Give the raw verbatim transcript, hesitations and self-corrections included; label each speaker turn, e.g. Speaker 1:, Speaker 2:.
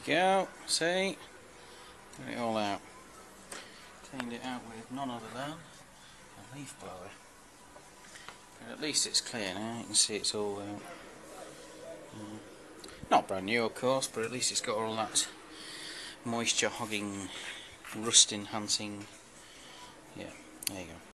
Speaker 1: go, see? Got it all out. Cleaned it out with none other than a leaf blower. But at least it's clear now, you can see it's all out. Mm. Not brand new of course, but at least it's got all that moisture hogging, rust enhancing. Yeah, there you go.